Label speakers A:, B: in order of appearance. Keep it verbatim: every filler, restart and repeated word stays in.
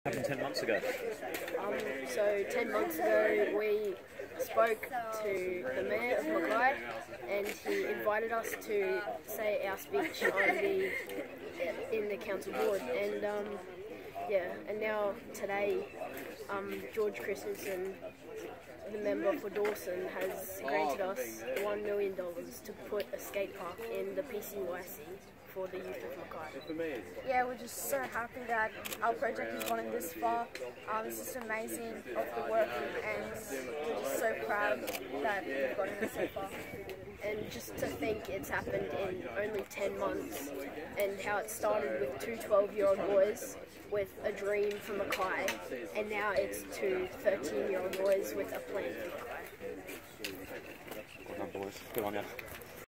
A: Happened ten months ago.
B: Um, so ten months ago we spoke to the mayor of Mackay and he invited us to say our speech on the in the council board, and um, yeah, and now today um, George Christensen, the member for Dawson, has granted us one million dollars to put a skate park in the P C Y C for the youth of Mackay.
C: Yeah, we're just so happy that our project has gotten this far. Um, it's just amazing of the work, and we're just so proud that we've gotten this so far.
B: And just to think it's happened in only ten months, and how it started with two twelve-year-old boys with a dream for Mackay, and now it's two thirteen-year-old boys with a plan for Mackay.
A: Well done, boys. Good on you.